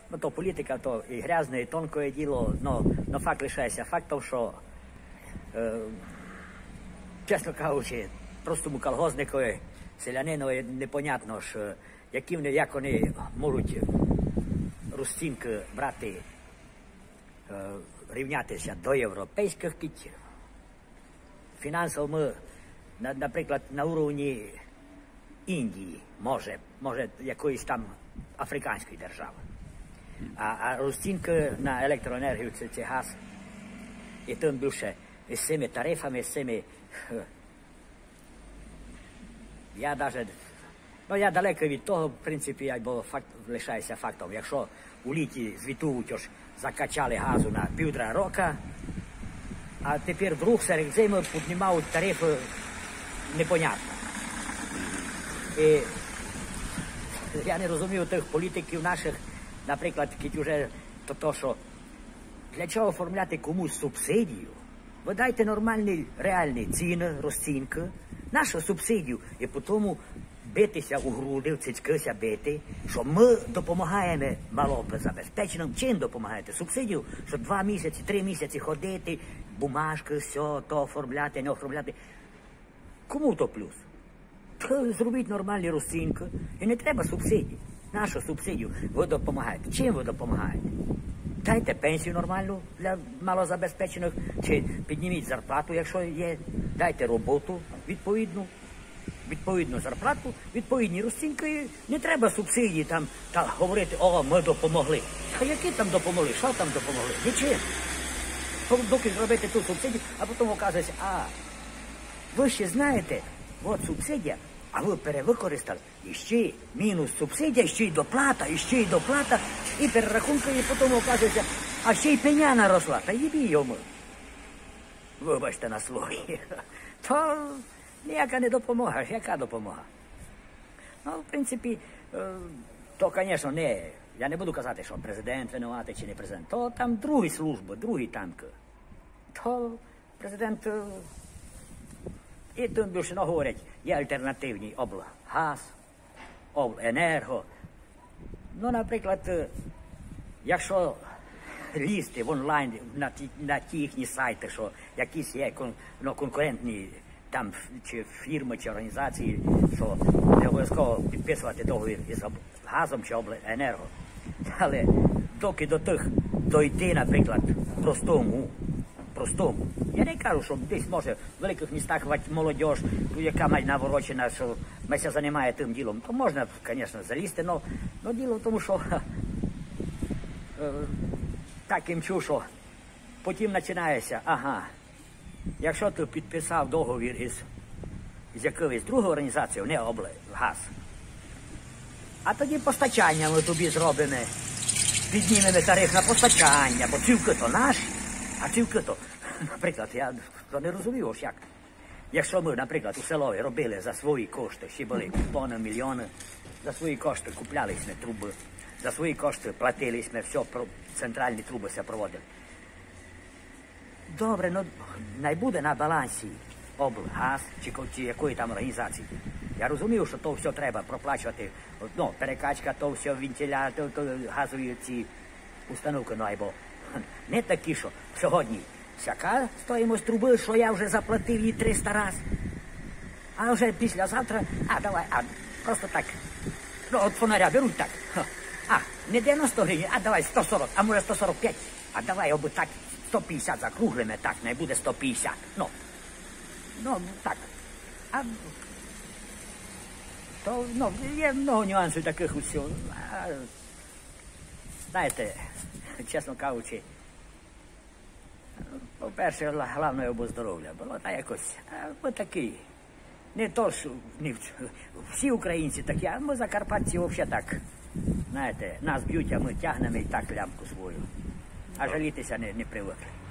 Ну, то політика, то і грязне, і тонке діло, но факт лишається фактом, що, чесно кажучи, простому колгозникові, селянинові непонятно, що як вони можуть розцінки брати, рівнятися до європейських кітів. Фінансово ми, наприклад, на уровні Індії, може якоїсь там африканської держави. А розцінки на електроенергію це газ. І тим більше з цими тарифами, з цими... Я далеко від того, в принципі, бо факт лишається фактом. Якщо у літі звітують, ось закачали газу на 1,5 року, а тепер вдруг серед зими піднімають тарифи непонятно. І я не розумію тих політиків наших, наприклад, вже то, що для чого оформляти комусь субсидію? Ви дайте нормальні, реальні ціни, розцінки, нашу субсидію, і потім битися у груди, в цицькися бити, що ми допомагаємо малозабезпеченим. Чим допомагаєте? Субсидію, що 2 місяці, 3 місяці ходити, бумажки, все, то оформляти, не оформляти. Кому то плюс? Зробіть нормальні розцінки. І не треба субсидій. Нашу субсидію ви допомагаєте. Чим ви допомагаєте? Дайте пенсію нормальну для малозабезпечених, чи підніміть зарплату, якщо є. Дайте роботу відповідну зарплату, відповідні розцінки. Не треба субсидії там говорити, о, ми допомогли. А які там допомогли? Що там допомогли? Нічим. Доки зробити ту субсидію, а потім оказується, ви ще знаєте, от субсидія, а ви перевикористали, і ще мінус субсидія, ще й доплата, і перерахунки, і потім оказується, а ще й пеня наросла, та їбі йому. Вибачте на слові. То ніяка не допомога, яка допомога? Ну, в принципі, то, звісно, я не буду казати, що президент винуватий чи не президент, то там другі служби, другі танки. То президент... І тим більше говорять, є альтернативні облгаз, обленерго. Ну, наприклад, якщо лізти в онлайн на ті їхні сайти, що якісь є конкурентні там чи фірми, чи організації, що не обов'язково підписувати договір із газом чи обленерго. Але доки до тих дойти, наприклад, простому. Я не кажу, що десь, може, в великих містах молодь, яка має наворочена, що ся займає тим ділом, то можна, звісно, залізти, але діло в тому, що таким чу, що потім починається, якщо ти підписав договір із якоюсь другою організацією, не облгаз, а тоді постачання ми тобі зробимо, піднімемо тариф на постачання, бо цівки то наші, а цівки то... Наприклад, я не розумію, ось як. Якщо ми, наприклад, у селові робили за свої кошти, ще були тонни, мільйони, за свої кошти купляли ми труби, за свої кошти платили ми, все, центральні труби все проводили. Добре, ну, не буде на балансі облгаз чи якої там організації. Я розумію, що то все треба проплачувати, перекачка, то все, вентилятор, то газові ці установки, або не такі, що сьогодні всяка стоїмость труби, що я вже заплатив їй 300 разів. А вже післязавтра, давай, просто так. От фонаря беруть так. Не 90 гривень, давай 140, а може 145. А давай оби так 150 закруглимо, так, не буде 150. Так. Є много нюансів таких усього. Знаєте, чесно кажучи, по-перше, головне обо здоров'я було, якось, ми такі, не то, що всі українці такі, а ми закарпатці взагалі так, знаєте, нас б'ють, а ми тягнемо і так лямку свою, а жалітися не привикли.